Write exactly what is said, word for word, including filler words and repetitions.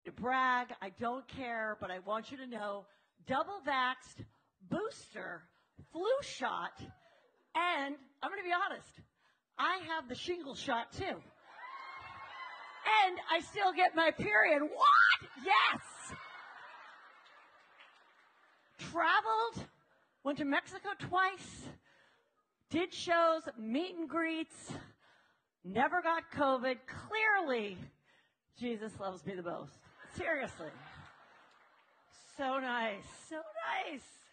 to brag. I don't care, but I want you to know, double vaxxed, booster, flu shot, and I'm going to be honest, I have the shingle shot too. And I still get my period. What? Yes. Traveled, went to Mexico twice, did shows, meet and greets, never got COVID. Clearly, Jesus loves me the most. Seriously. So nice. So nice.